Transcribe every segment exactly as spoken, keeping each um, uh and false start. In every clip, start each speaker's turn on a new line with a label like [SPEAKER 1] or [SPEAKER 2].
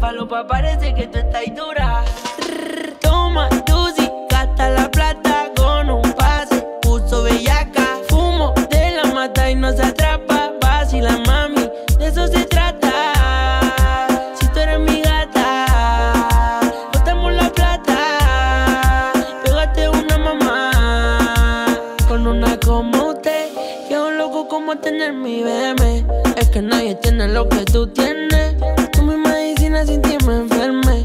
[SPEAKER 1] falopa, parece que tú estás dura. Toma, Tusi, gasta la plata con un pase. Puso bellaca, fumo de la mata y no se atrapa. Vacila, mami, de eso se trata. Si tú eres mi gata, botamos la plata. Pégate una mamá con una como usted. Quedo loco como tener mi B M. Es que nadie tiene lo que tú tienes. Tú mi medicina, sin ti me enfermé.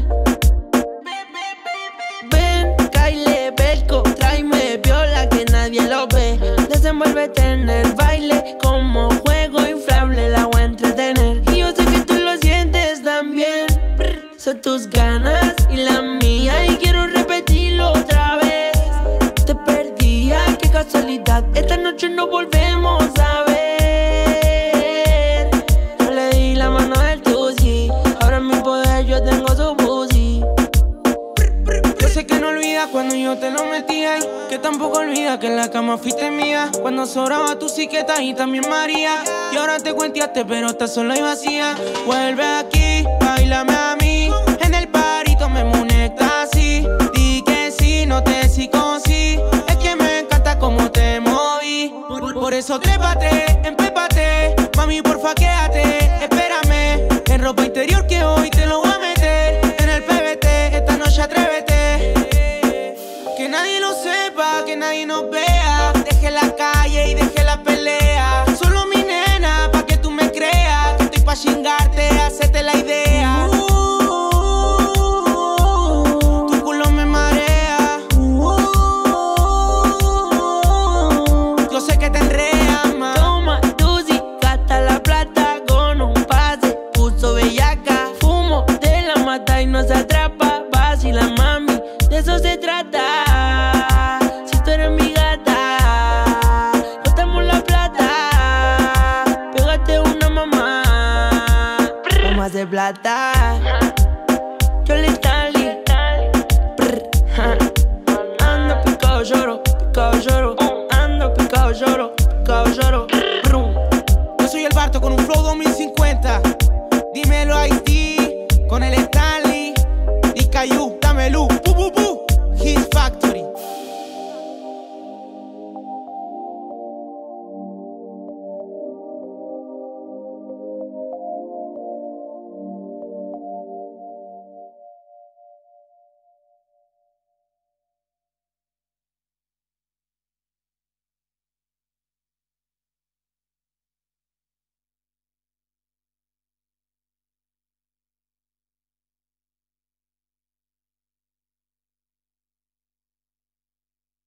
[SPEAKER 1] Ven, Kyle, Belco, tráeme viola que nadie lo ve. Desenvuélvete en el baile como juego inflable, la voy a entretener. Y yo sé que tú lo sientes también. Son tus ganas y la mía y quiero repetirlo otra vez. Te perdí, ay, qué casualidad. Esta noche nos volvemos a ver. Yo le di la mano del Tusi, ahora en mi poder yo tengo su pussy.
[SPEAKER 2] Yo sé que no olvidas cuando yo te lo metía, y que tampoco olvidas que en la cama fuiste mía. Cuando sobraba tu psiqueta y también María. Y ahora te cuenteaste pero estás sola y vacía. Vuelve aquí, bailame a mí. En el parito me munecta así. Di que sí, no te psicosí. Es que me encanta cómo te moví. Por, por eso trépate, empépate. Mami, porfa, quédate, espérame. En ropa interior que hoy te lo voy a meter. En el P B T, esta noche atrévete. Que nadie lo sepa, que nadie nos vea. Deje la calle y deje la pelea. Solo mi nena, pa' que tú me creas. Que estoy pa' chingarte, hacerte la idea. uh, Tu culo me marea. uh, Yo sé que te enreas, ma.
[SPEAKER 1] Toma, Tusi, gasta la plata con un pase. Puso bellaca, fumo de la mata y no se atrapa. Vacila, mami, de eso se trata. Si tú eres mi gata, botamos la plata. Pégate una mamá, vamos a hacer plata. Yo le tali, ando picado lloro, picado lloro. Ando picado lloro, picado lloro.
[SPEAKER 2] Yo soy el Barto con un flow domicilio.